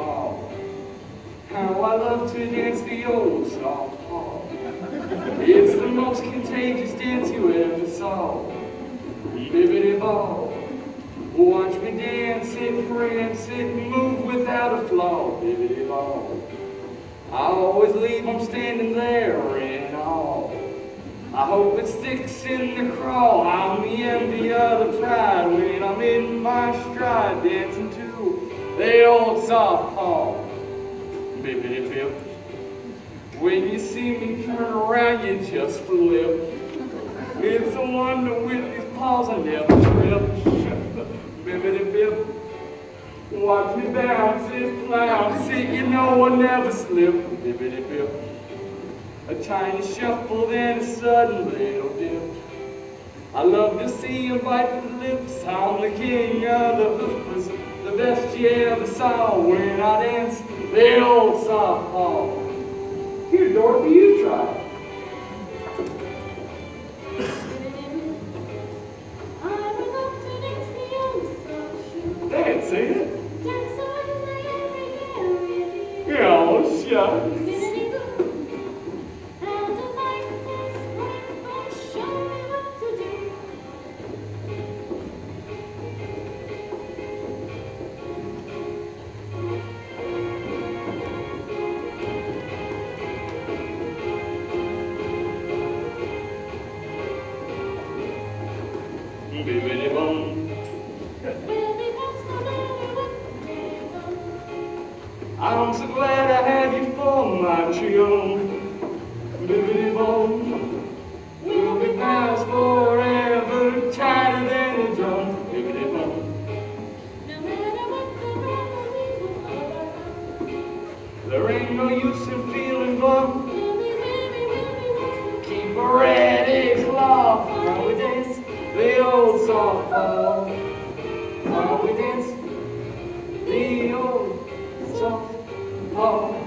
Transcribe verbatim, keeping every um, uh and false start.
Paul. How I love to dance the old soft Paul. It's the most contagious dance you ever saw. Bibbidi ball. Watch me dance it, prance it, move without a flaw. Bibbidi ball. I always leave them standing there in awe. I hope it sticks in the crawl. I'm the envy of the pride when I'm in my stride, dancing to the old soft Paul. Bibbidi bip. When you see me turn around, you just flip. It's a wonder with these paws I never trip. Bibbidi bip. Watch me bounce it, flounce it, you know I never slip. Bibbidi bip. A tiny shuffle, then a sudden little dip. I love to see you bite the lips. I'm the king of the hoopers, the best you ever saw when I dance the old soft Paul. Here, Dorothy, you try. That's it. Oh, shucks. Bibbidi bum. I'm so glad I had you for my trio. Bibbidi bum. We'll be pals forever, tighter than a drum. Bibbidi bum. No matter what the weather we will. There ain't no use in feeling bum. Keep a ready claw while we dance the old soft Paul. While we dance the old soft Paul.